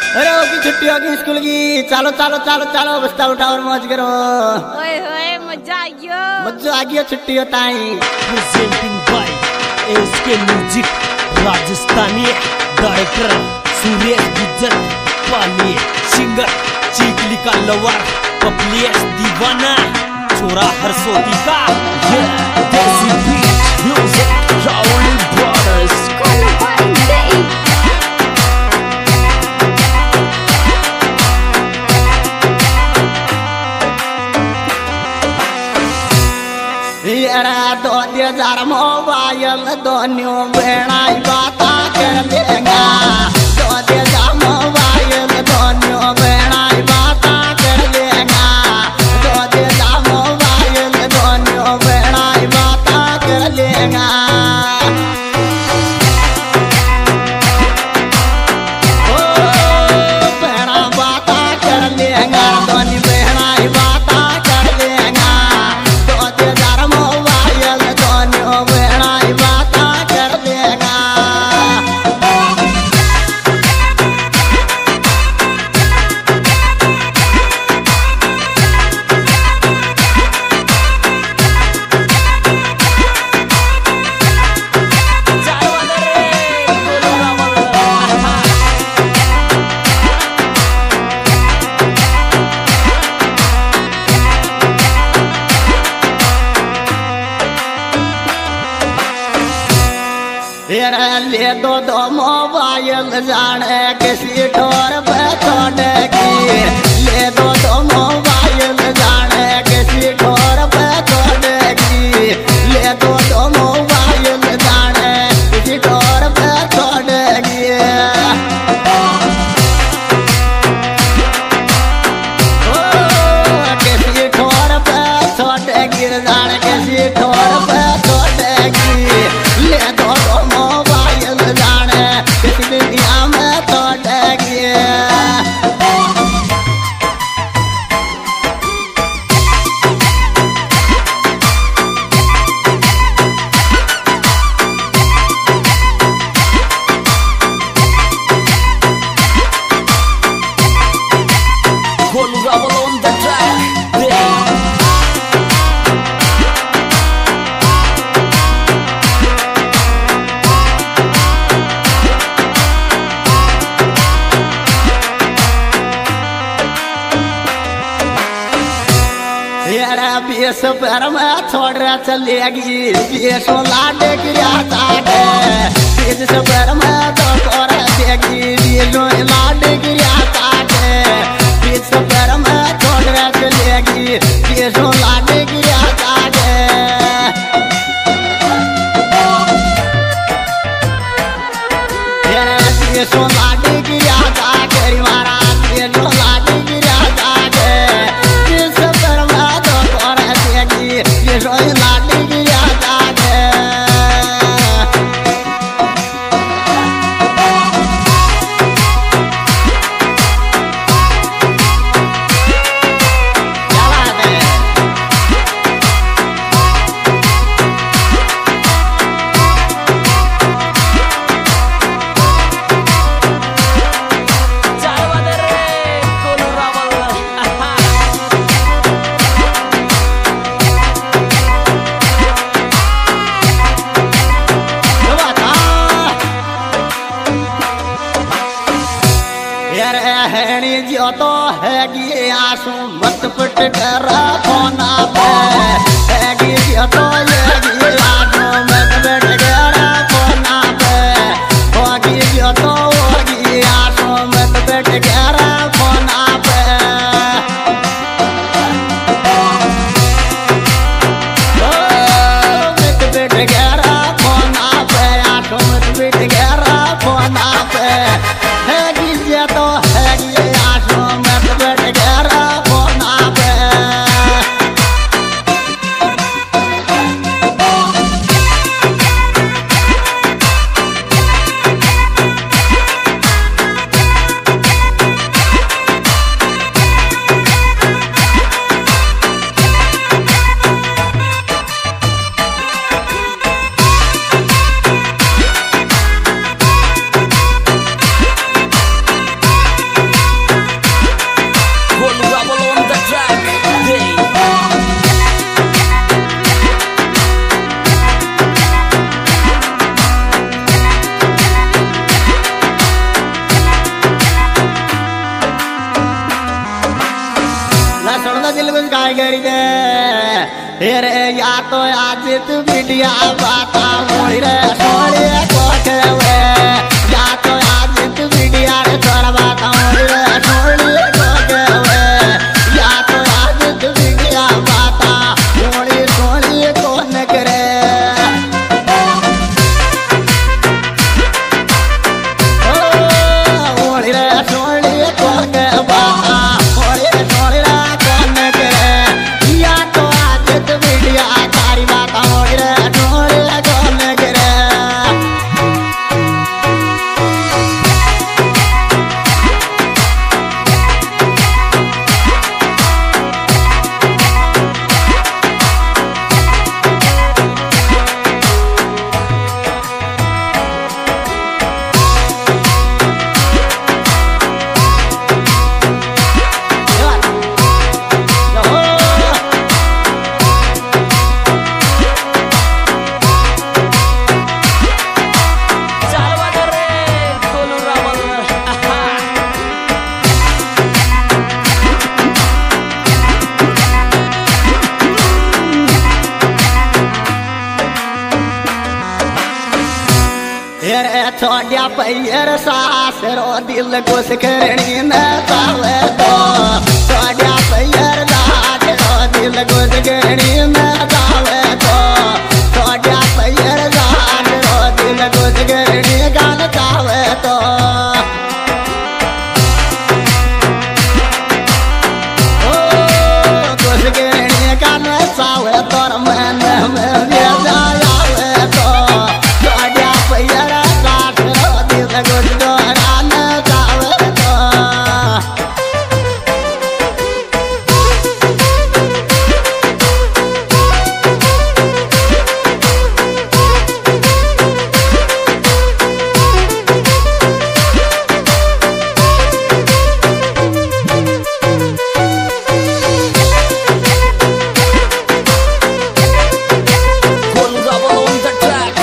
अरे होगी छुट्टी होगी स्कूल की। चलो चलो चलो चलो बस्ता उठाओ और मौज करो। ओए होए मजा आ गयो। मजा आ गया छुट्टी होता है। Presenting by SK music Rajasthani director Suresh Gujjar पानी सिंगर चीकली का लवर पपलियस दीवाना छोरा हरसोती का ये देसी बीट म्यूजिक रावल ब्रदर्स दो 2000 मोबाइल दोनों बेड़ाई बाता कर लेगा। 2000 मोबाइल दोनों बेड़ाई बाता कर लेगा। 2000 मोबाइल दोनों बेड़ाई बाता कर लेगा। ओ बेड़ा बाता कर लेगा दोनों बेड़ाई बाता कर लेगा। 2000 मोबाइल दोनों बेड़ाई बाता कर लेगा। ले दो मोबाइल जाने किसी ठोर पे छोड़ेगी। ले दो मोबाइल जाने किसी ठोर पे छोड़ेगी। ले दो मोबाइल जाने किसी ठोर पे छोड़ेगी। ओ किसी ठोर पे छोड़ेगी जाने किसी ठोर पे छोड़ेगी। ले दो मोबाइल जाने किसी दुनिया में छोड़ेगी। Golu Ravel on the track. यारा 20 पर में छोड़ रहा चलेगी। 20 लाडे गिरा ताटे 20 पर में तो कर देगी। 20 लाडे गिरा ताटे 20 पर में छोड़ रहा चलेगी। 20 लाडे गिरा ताटे यारा 20 लाडे गिरा ताटे मारा 20 लाडे गिरा ताटे 20 पर में तो कर देगी। 20 लाडे गिरा ताटे क्या बात है। हैनी जो तो हैगी आंसू मत पट कर फोना पे। हैगी जो तो हैगी आंसू मत पट कर फोना पे। होगी जो तो होगी आंसू मत पट कर फोना पे। ओ मत पट कर फोना पे आंसू मत पट कर फोना पे। हैगी जो तो हैगी आंसू मत पट कर फोना पे। काय करी दे रे या तो आज तू बिटिया बाता मोड़ी रे सोड़ी कोठवे या तो आज तू बिटिया रे तोरा बाता मोड़ी रे सोड़ी कोठवे या तो आज तू बिटिया बाता मोड़ी सोड़ी कौन करे मोड़ी रे सोड़ी कौन बाता मोड़ी रे सोड़ी रे कौन करे या तो आज तू बिटिया तारी बाता मोड़ी रे सोड़ी कौन करे चालवा रे गोलू रावल रे थोड्या पैर सासरो दिल घुस करणी न चावे तो थोड्या पैर सासरो दिल घुस करणी न चावे तो थोड्या पैर सासरो दिल घुस करणी गान चावे तो घुस करणी गान चावे तोर मन में जावे तो थोड्या पैर सासरो दिल घुस गान चावे तो Golu Rawal on the track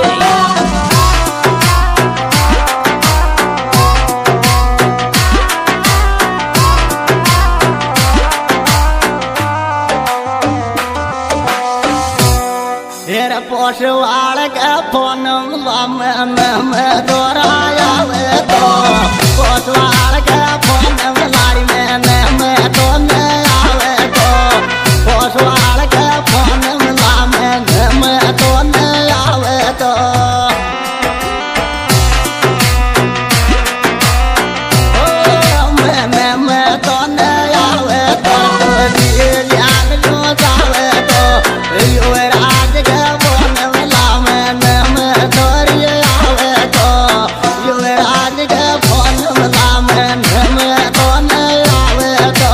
तेरे पोषवाड़ के फोन में दोराया वे तो पोषवाड़ के फोन लारी में तो न आवे तो पोषवाड़ के फोन में तो न आवे तो मैं तो न आवे तो ध्यान जो जावे तो यो राज के फोन में तोरी आवे तो यो राज के फोन में तो न आवे तो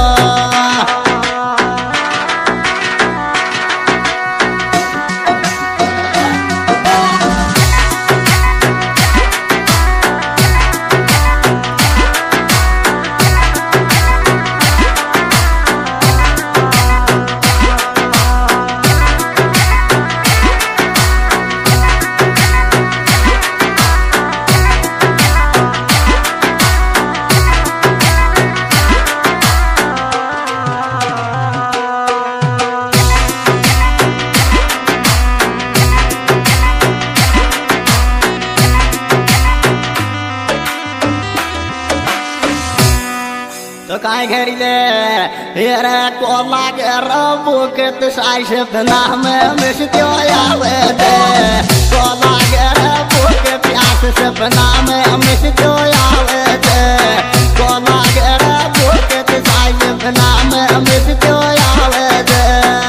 तो काय घरी ले रे कोला के रबो के तसाइश नाम मिसत्यो आवे दे कोला के रबो के प्यास से नाम मिसत्यो आवे दे कोला के रबो के तसाइश नाम मिसत्यो आवे दे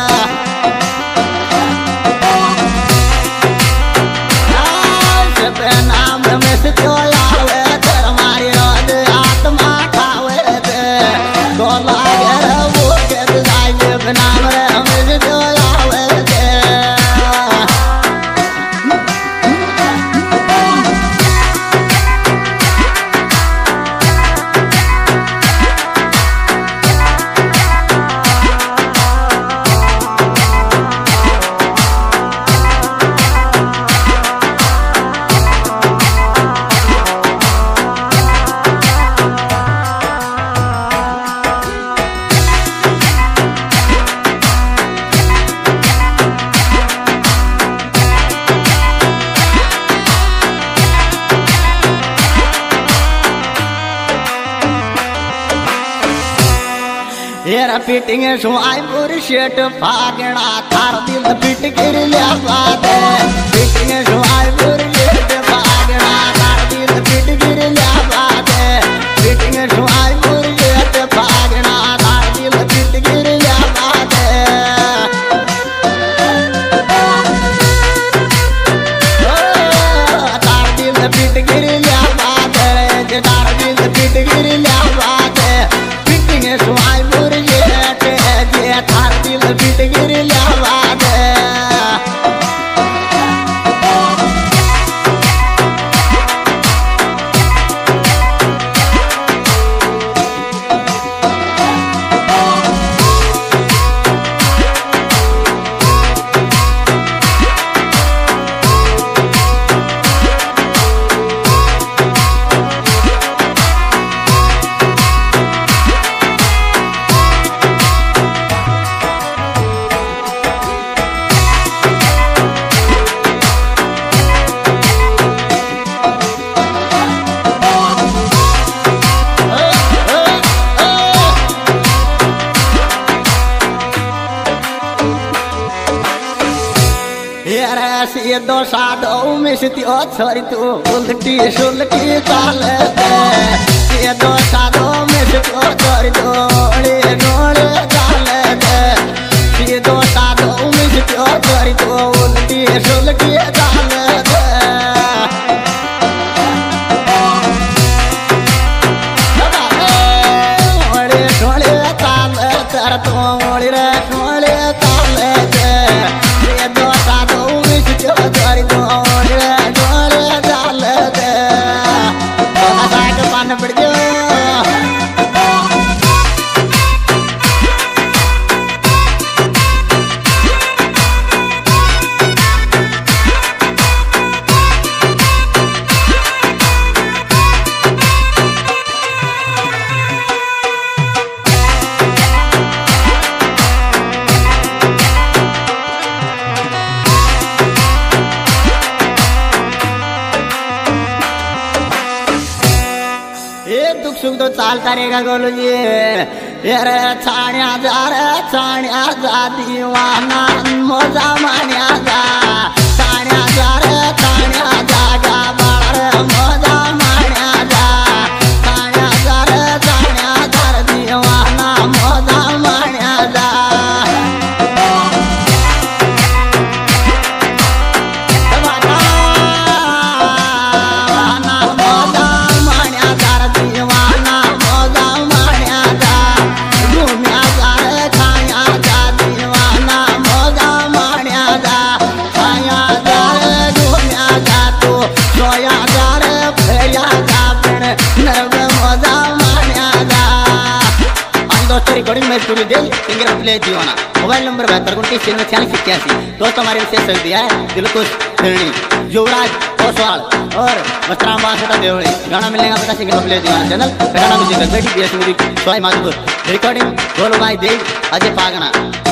नाम मिसत्यो आवे दे हमारी रोद आत्मा खावे दे कोला के रबो के तसाइश नाम मिसत्यो आवे दे हेरा फिटिंग सुआई पूरी शेट फागणा थार दिल फिट गिर लिया बात फिटिंग सुआई पूरी शेट फागणा थार दिल फिट गिर लिया बात फिटिंग सुआई पूरी शेट फागणा थार दिल फिट गिर लिया बात तार दिल फिट गिर लिया बात तार दिल फिट गिर लिया बात फिटिंग सुआई पूरी शेट जे थार दिल फिट गिर लिया बात ये दो साधो मिशती ओ छोरी तू उल्टी सुलटी चालते ये दो साधो मिशती ओ छोरी तू ओले गोले चालते ये दो साधो मिशती ओ छोरी तू उल्टी सुलटी चालते ओले गोले चालते तो ओले रे गोले चालते ये दो साधो छोरी तो ओले गोले चालते पान पड़ गयो दुख सुख तो चालता रहेगा गोलू जी रे छाण्या जा दीवाना मजा मान्या जा छाण्या जा गा बाळ मजा मान्या जा छाण्या जा दीवाना मजा मान्या जा रिकॉर्डिंग में स्टूडियो दिल सिंगर प्ले दीवाना मोबाइल नंबर 7229 दोस्तों हमारे विशेष सहयोग दिया है दिलकुश फिरणी युवराज ओसवाल और वस्त्राम देवड़ी गाना मिलेगा पता सिंगर प्ले दीवाना चैनल गाना म्यूजिक रिकॉर्डिंग गोलू भाई देव अजय पागना।